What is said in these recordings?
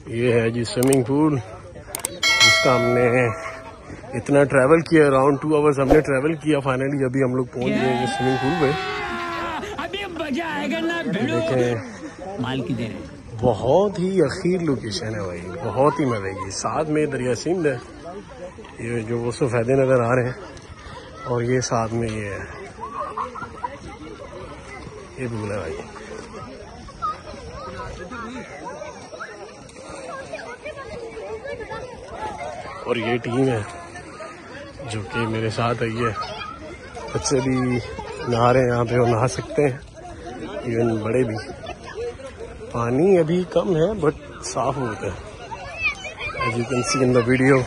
ये है जी swimming pool, जिसका हमने इतना ट्रैवल किया, अराउंड 2 आवर्स हमने ट्रैवल किया। फाइनली अभी हम लोग पहुंच गए ये स्विमिंग पूल पे। अभी मजा आएगा ना, देखें माल की देर है। बहुत ही अखीर लोकेशन है भाई, बहुत ही मजे की। साथ में दरिया सिंध है, ये जो वो सफेदे नजर आ रहे हैं, और ये साथ में ये है, ये पूल है भाई। और ये टीम है जो कि मेरे साथ आई है। बच्चे भी नहा रहे हैं यहाँ पे और नहा सकते हैं, इवन बड़े भी। पानी अभी कम है बट साफ बहुत है, as you can see in the video.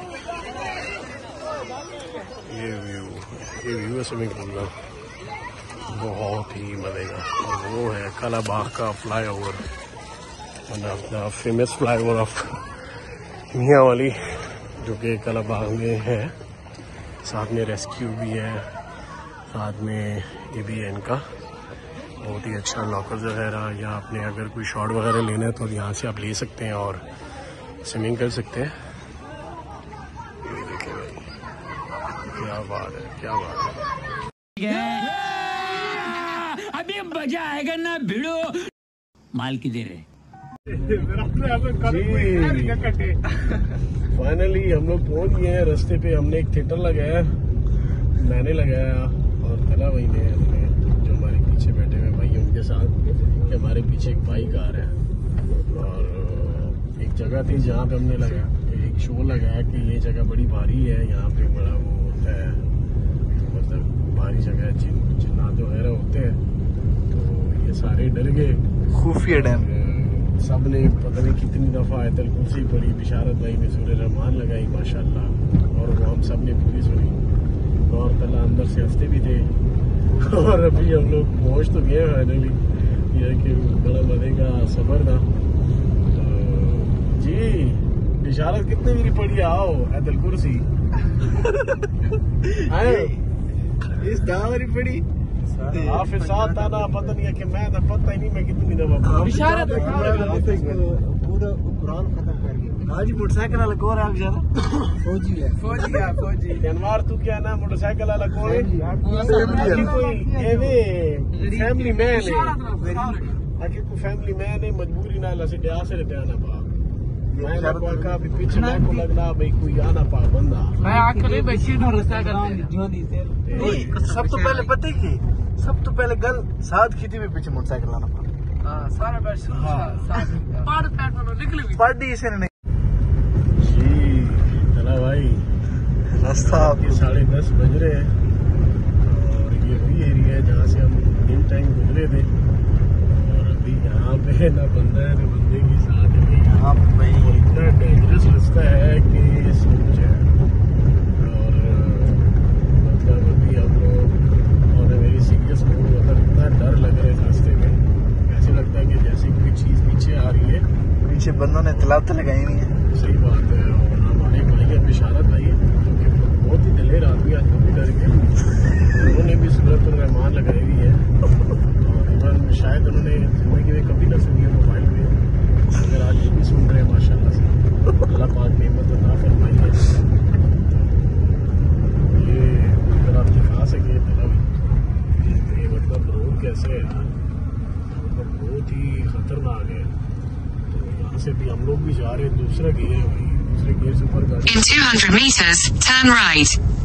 ये व्यू है स्विमिंग पूल का, बहुत ही मजे का। और वो है kalabhag का flyover, one of the famous flyover of Mianwali, जो कि kalabhag में है। साथ में रेस्क्यू भी है, साथ में ये भी है इनका बहुत ही अच्छा लॉकर्स वगैरह। या आपने अगर कोई शॉट वगैरह लेना है तो यहाँ से आप ले सकते हैं और स्विमिंग कर सकते हैं। ये देखिए भाई, क्या बात है, क्या बात है। अभी मजा आएगा ना, भिड़ो माल की देर है। फाइनली हम लोग पहुंच गए हैं। रास्ते पे हमने एक थिएटर लगाया, मैंने लगाया और तला भाई ने, जो हमारे पीछे बैठे हुए भाई उनके साथ, कि हमारे पीछे एक बाइक आ रहा है। और एक जगह थी जहाँ पे हमने लगाया, एक शो लगाया कि ये जगह बड़ी भारी है, यहाँ पे बड़ा वो होता है, मतलब भारी जगह, जिन्नात वगैरह होते हैं। तो ये सारे डर गए। खुफिया डैम सब ने पता नहीं कितनी दफ़ा आयतल कुर्सी पढ़ी, बिशारत भाई ने सूरह रहमान लगाई माशाल्लाह, और वो हम सब ने पूरी सुनी। और तला अंदर से हंसते भी थे। और अभी हम लोग पहुँच तो गए फाइनली, यह कि बड़ा मजे का सफ़र था। तो जी बिशारत कितने मेरी पढ़ी, आओ आयतल कुर्सी आए इस दावरी पड़ी फिर साथ आना, पता नहीं है कि मैं तो पता ही नहीं मैं कितनी दफा बिशारत पूरा कुरान खत्म कर गया। आज मोटरसाइकिल वाला कौन है बेचारा? फौजी है, फौजी जानवर। तू क्या ना मोटरसाइकिल वाला कौन है? फैमिली मैन है, कोई फैमिली मैन है, मजबूरी ना से डे से रहते आना पा। मैं का भी पीछे मैं को लगना भाई कोई आना पा बंदा। मैं आकर बैठी सब तो पहले पता ही, सब तो पहले गल साथ खींची में पीछे मोटरसाइकिल लाना पड़ा। सारा पार्टी इसे नहीं जी। चला भाई, रास्ता आपके 10:30 बज रहे हैं, और ये वही एरिया है जहाँ से हम दिन टाइम गुजरे थे। और अभी यहाँ पे ना बंदा है ना बंदे के साथ है। यहाँ भाई इतना डेंजरस रास्ता है कि सोच है। और मतलब अभी हम लोग और मेरी सीरियस मतलब इतना डर लग रहा है रास्ते में, ऐसे लगता है कि जैसे कोई चीज़ पीछे आ रही है। पीछे बंदों ने तलाब तो लगाई नहीं है। सही बात है। और हमारे भाई अब इशारत आई है, जो कि बहुत ही दिलेर आदमी आज कभी डर गए। उन्होंने भी सूरत रहमान लगाई हुई है, और इवन शायद उन्होंने जिंदगी में कभी ना सुनी है मोबाइल में, अगर आज भी सुन रहे हैं माशाल्लाह से। अल्लाह पाक ने हिम्मत अता फरमाई है। ये अगर आप दिखा सके ये मतलब रोड कैसे है यार, मतलब बहुत ही खतरनाक है। तो यहाँ से भी हम लोग भी जा रहे हैं, दूसरा गियर है भाई, दूसरे गियर से ऊपर। In 200 meters, turn right.